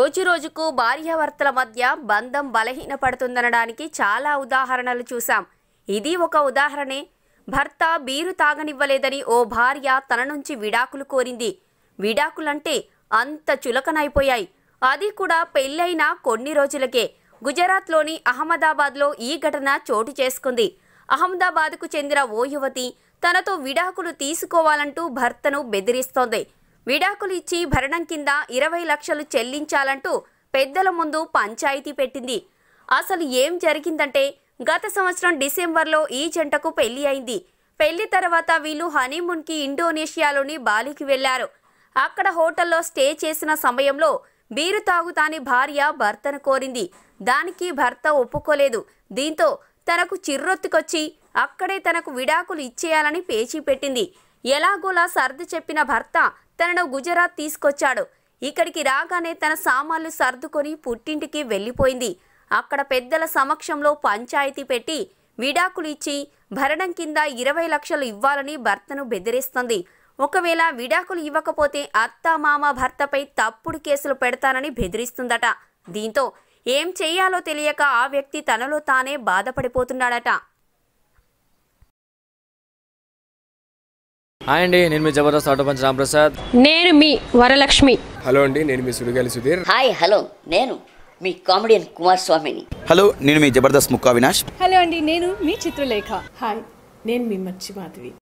రోజు రోజుకు భార్యాభర్తల మధ్య బంధం బలహీనపడుతుందనడానికి చాలా ఉదాహరణలు చూసాం. ఇది ఒక ఉదాహరణే. భర్త బీరు తాగనివ్వలేదని ఓ భార్య తన నుంచి విడాకులు కోరింది. విడాకులంటే అంత చులకనైపోయాయి. అది కూడా పెళ్ళైన కొన్ని రోజులకే. గుజరాత్లోని అహ్మదాబాద్లో ఈ ఘటన చోటు చేసుకుంది. అహ్మదాబాద్కు చెందిన ఓ యువతి తనతో విడాకులు తీసుకోవాలంటూ భర్తను బెదిరిస్తోంది. విడాకులు ఇచ్చి భరణం కింద 20 లక్షలు చెల్లించాలంటూ పెద్దల ముందు పంచాయతీ పెట్టింది. అసలు ఏం జరిగిందంటే, గత సంవత్సరం డిసెంబర్లో ఈ జంటకు పెళ్లి అయింది. పెళ్లి తర్వాత వీళ్ళు హనీమూన్కి ఇండోనేషియాలోని బాలికి వెళ్లారు. అక్కడ హోటల్లో స్టే చేసిన సమయంలో బీరు తాగుతాని భార్య భర్తను కోరింది. దానికి భర్త ఒప్పుకోలేదు. దీంతో తనకు చిర్రొత్తుకొచ్చి అక్కడే తనకు విడాకులు ఇచ్చేయాలని పేచీ పెట్టింది. ఎలాగోలా సర్ది చెప్పిన భర్త తనను గుజరాత్ తీసుకొచ్చాడు. ఇక్కడికి రాగానే తన సామాన్లు సర్దుకొని పుట్టింటికి వెళ్లిపోయింది. అక్కడ పెద్దల సమక్షంలో పంచాయతీ పెట్టి విడాకులు ఇచ్చి భరణం కింద 20 లక్షలు ఇవ్వాలని భర్తను బెదిరిస్తుంది. ఒకవేళ విడాకులు ఇవ్వకపోతే అత్త మామ భర్తపై తప్పుడు కేసులు పెడతానని బెదిరిస్తుందట. దీంతో ఏం చెయ్యాలో తెలియక ఆ వ్యక్తి తనలో తానే బాధపడిపోతున్నాడట. హాయ్ అండి, నేను మీ జబర్దస్త్ ఆటో పంచ్ రాంప్రసాద్. నేను మీ వరలక్ష్మి. హలో అండి, నేను మీ సుడిగాలి సుధీర్. హాయ్ హలో, నేను మీ కామెడియన్ కుమార్ స్వామిని. హలో, నేను మీ జబర్దస్త్ ముక్కా వినాష్. హలో అండి, నేను మీ చిత్రలేఖ. హాయ్, నేను మీ మచ్చి మాధవి.